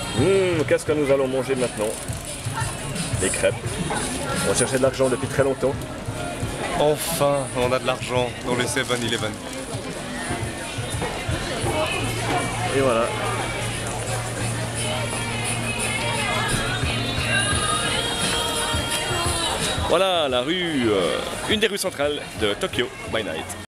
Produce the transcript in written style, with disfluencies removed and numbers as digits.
Qu'est-ce que nous allons manger maintenant? Des crêpes. On cherchait de l'argent depuis très longtemps. Enfin, on a de l'argent dans le 7-Eleven. Et voilà. Voilà la rue, une des rues centrales de Tokyo by Night.